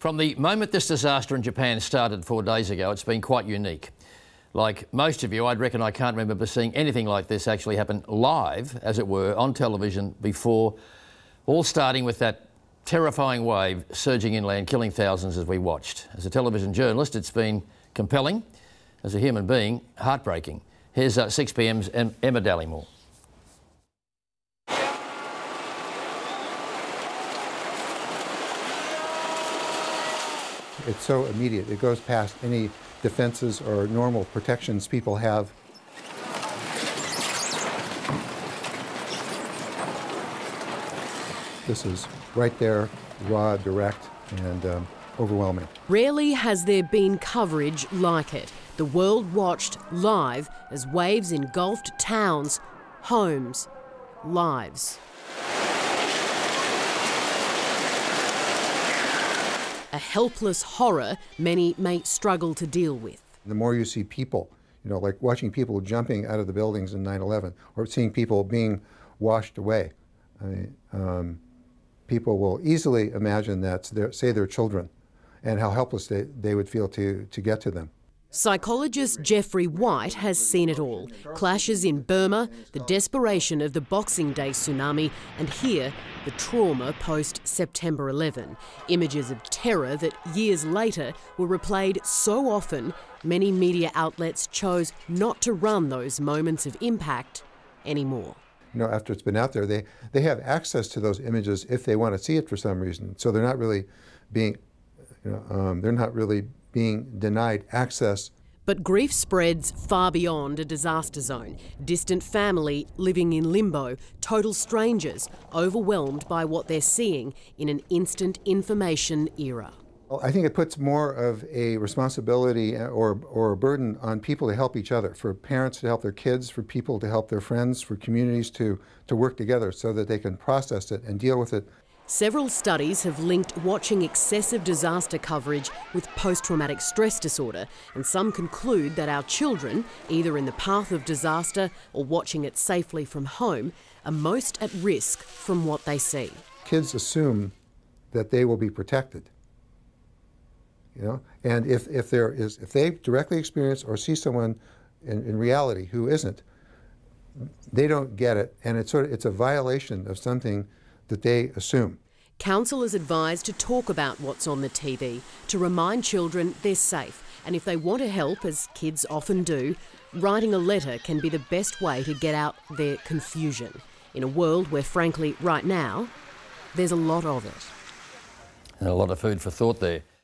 From the moment this disaster in Japan started 4 days ago, it's been quite unique. Like most of you, I'd reckon I can't remember seeing anything like this actually happen live, as it were, on television before, all starting with that terrifying wave surging inland, killing thousands as we watched. As a television journalist, it's been compelling. As a human being, heartbreaking. Here's 6 PM's Emma Dallymore. It's so immediate. It goes past any defenses or normal protections people have. This is right there, raw, direct, and overwhelming. Rarely has there been coverage like it. The world watched live as waves engulfed towns, homes, lives. A helpless horror many may struggle to deal with. The more you see people, like watching people jumping out of the buildings in 9/11, or seeing people being washed away, people will easily imagine that, say, their children, and how helpless they would feel to get to them. Psychologist Jeffrey White has seen it all. Clashes in Burma, the desperation of the Boxing Day tsunami, and here, the trauma post-September 11. Images of terror that years later were replayed so often, many media outlets chose not to run those moments of impact anymore. After it's been out there, they have access to those images if they want to see it for some reason. So they're not really being, denied access. But grief spreads far beyond a disaster zone. Distant family living in limbo, total strangers overwhelmed by what they're seeing in an instant information era. Well, I think it puts more of a responsibility or a burden on people to help each other, for parents to help their kids, for people to help their friends, for communities to work together so that they can process it and deal with it. Several studies have linked watching excessive disaster coverage with post-traumatic stress disorder, and some conclude that our children, either in the path of disaster or watching it safely from home, are most at risk from what they see. Kids assume that they will be protected. And if they directly experience or see someone in reality who isn't, they don't get it, and it's a violation of something that they assume. Counsellors advise to talk about what's on the TV, to remind children they're safe, and if they want to help, as kids often do, writing a letter can be the best way to get out their confusion in a world where, frankly, right now, there's a lot of it. And a lot of food for thought there.